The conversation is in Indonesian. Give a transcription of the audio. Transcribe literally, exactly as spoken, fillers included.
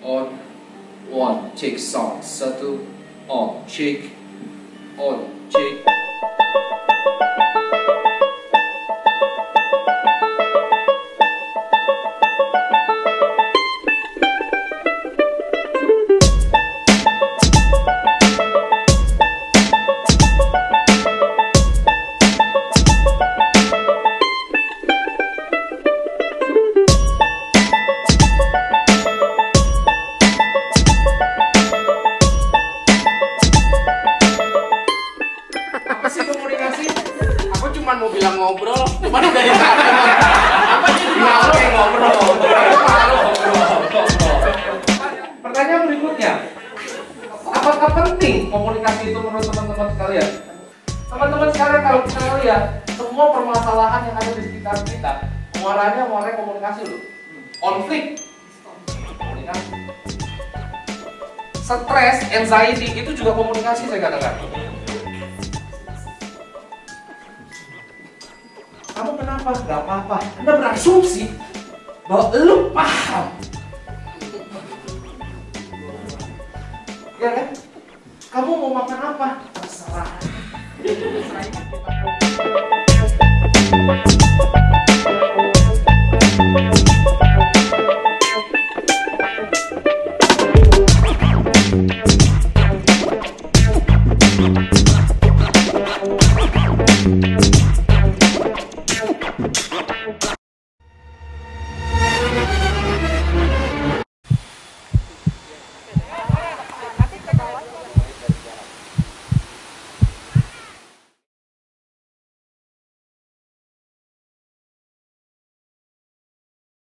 on, one, check sound, satu, on, check, on, check. Apa sih komunikasi? Aku cuma mau bilang ngobrol, cuman dari tadi apa jadi malu ngobrol, malu ngobrol. Pertanyaan berikutnya, apakah penting komunikasi itu menurut teman-teman sekalian? Teman-teman sekalian, kalau kita lihat semua permasalahan yang ada di sekitar kita, muaranya muaranya komunikasi loh. Konflik, komunikasi. Stres, anxiety itu juga komunikasi saya katakan. Kamu kenapa? Gak apa-apa. Anda berasumsi bahwa lu paham. Ya kan? Kamu mau makan apa?